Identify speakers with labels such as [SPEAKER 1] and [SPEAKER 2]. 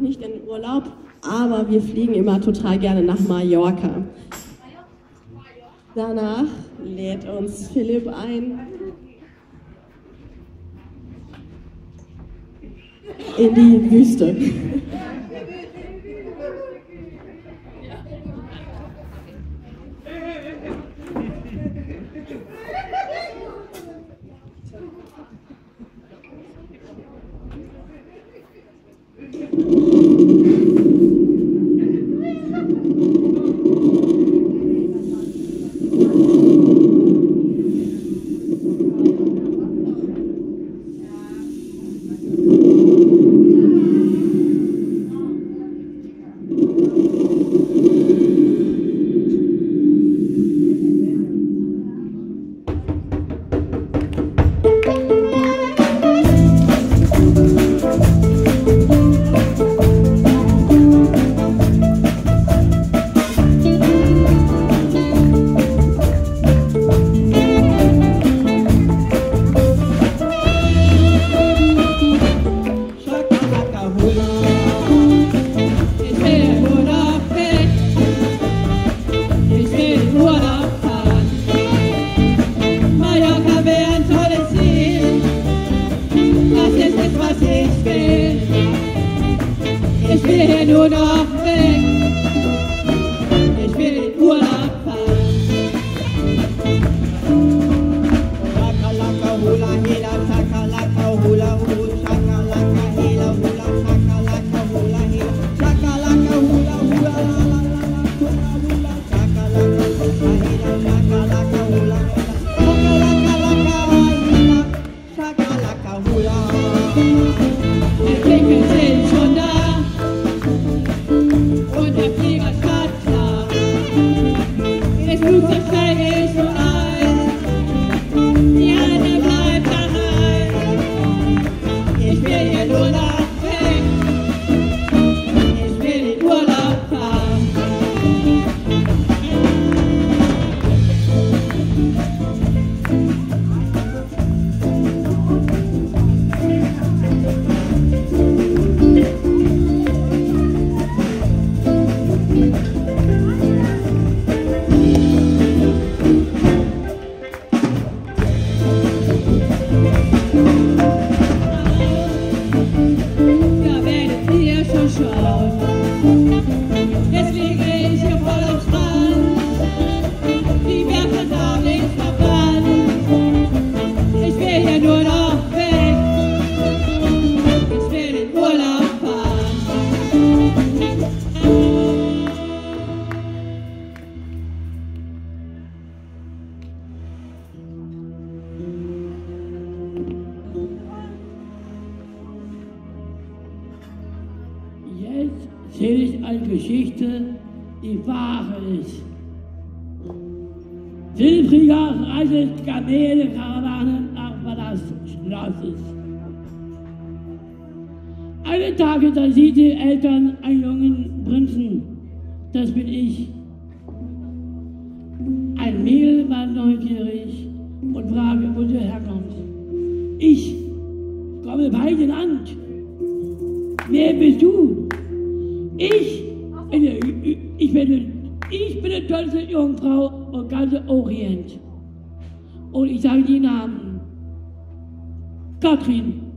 [SPEAKER 1] nicht in Urlaub, aber wir fliegen immer total gerne nach Mallorca. Danach lädt uns Philipp ein in die Wüste.
[SPEAKER 2] Ich will hier nur noch weg. Ich will in Urlaub fahren. Shakalaka hula hila, shakalaka hula hula, shakalaka hila hula, shakalaka hula hila, shakalaka hula hula, shakalaka hula hila, shakalaka hula hila. Der Blicke sind schon da. Und der Flieger startet klar. Das Flugzeug steige ich nur ein. Ja, der bleibt daheim. Ich will hier nur noch weg. Ich will in Urlaub fahren. Jetzt liege ich hier voll am Strand, die Werfer haben links verbrannt. Ich will hier nur noch weg, ich will in Urlaub fahren.
[SPEAKER 3] Jetzt erzähle ich eine Geschichte, die wahr ist. Silfriger reitet Kamele-Karawane nach Palastschlosses. Eines Tages, da sieht die Eltern einen jungen Prinzen. Das bin ich. Ein Mädel war neugierig und fragte, wo sie herkommt. Ich komme bei Land. Wer bist du? Ich bin die tollste Jungfrau im ganzen Orient. Und ich sage die Namen. Katrin.